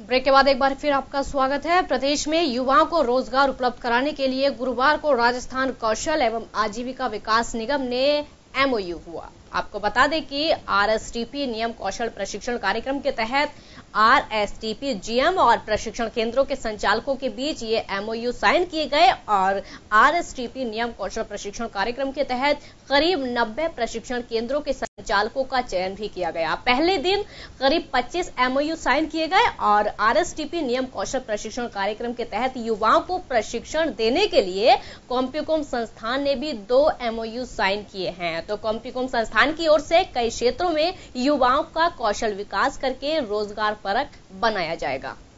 Break के बाद एक बार फिर आपका स्वागत है। प्रदेश में युवाओं को रोजगार उपलब्ध कराने के लिए गुरुवार को राजस्थान कौशल एवं आजीविका विकास निगम ने एमओयू हुआ। आपको बता दें कि आरएसटीपी नियम कौशल प्रशिक्षण कार्यक्रम के तहत आरएसटीपी जीएम और प्रशिक्षण केंद्रों के संचालकों के बीच ये एमओयू साइन किए गए और आरएसटीपी नियम कौशल प्रशिक्षण कार्यक्रम के तहत करीब 90 प्रशिक्षण केंद्रों के संचालकों का चयन भी किया गया। पहले दिन करीब 25 एमओयू साइन किए गए और आरएसटीपी नियम कौशल प्रशिक्षण कार्यक्रम के तहत युवाओं को प्रशिक्षण देने के लिए कॉम्प्यूकॉम संस्थान ने भी 2 एमओयू साइन किए हैं। तो कॉम्प्यूकॉम संस्थान की ओर से कई क्षेत्रों में युवाओं का कौशल विकास करके रोजगार परक बनाया जाएगा।